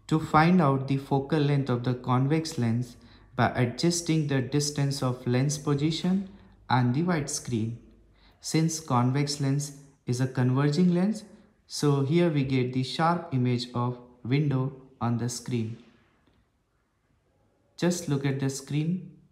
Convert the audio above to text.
to find out the focal length of the convex lens by adjusting the distance of lens position and the widescreen. Since convex lens is a converging lens, so here we get the sharp image of window on the screen. Just look at the screen.